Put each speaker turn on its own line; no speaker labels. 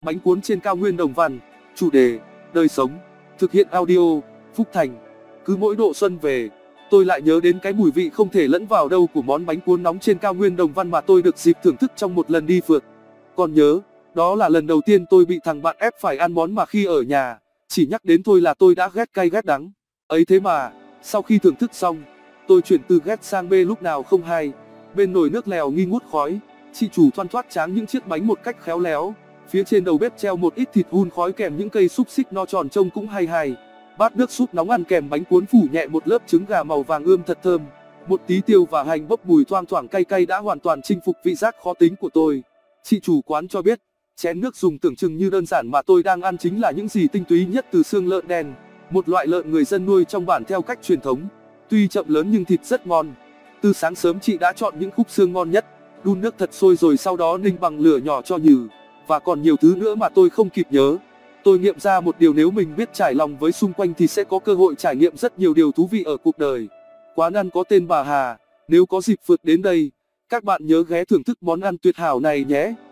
Bánh cuốn trên cao nguyên Đồng Văn. Chủ đề: đời sống. Thực hiện audio: Phúc Thành. Cứ mỗi độ xuân về, tôi lại nhớ đến cái mùi vị không thể lẫn vào đâu của món bánh cuốn nóng trên cao nguyên Đồng Văn mà tôi được dịp thưởng thức trong một lần đi phượt. Còn nhớ, đó là lần đầu tiên tôi bị thằng bạn ép phải ăn món mà khi ở nhà, chỉ nhắc đến thôi là tôi đã ghét cay ghét đắng. Ấy thế mà, sau khi thưởng thức xong, tôi chuyển từ ghét sang mê lúc nào không hay. Bên nồi nước lèo nghi ngút khói, chị chủ thoăn thoắt tráng những chiếc bánh một cách khéo léo. Phía trên đầu bếp treo một ít thịt hun khói kèm những cây xúc xích no tròn trông cũng hay hay. Bát nước súp nóng ăn kèm bánh cuốn phủ nhẹ một lớp trứng gà màu vàng ươm thật thơm. Một tí tiêu và hành bốc mùi thoang thoảng cay cay đã hoàn toàn chinh phục vị giác khó tính của tôi. Chị chủ quán cho biết, chén nước dùng tưởng chừng như đơn giản mà tôi đang ăn chính là những gì tinh túy nhất từ xương lợn đen, một loại lợn người dân nuôi trong bản theo cách truyền thống. Tuy chậm lớn nhưng thịt rất ngon. Từ sáng sớm chị đã chọn những khúc xương ngon nhất, đun nước thật sôi rồi sau đó ninh bằng lửa nhỏ cho nhừ, và còn nhiều thứ nữa mà tôi không kịp nhớ. Tôi nghiệm ra một điều: nếu mình biết trải lòng với xung quanh thì sẽ có cơ hội trải nghiệm rất nhiều điều thú vị ở cuộc đời. Quán ăn có tên Bà Hà. Nếu có dịp phượt đến đây, các bạn nhớ ghé thưởng thức món ăn tuyệt hảo này nhé.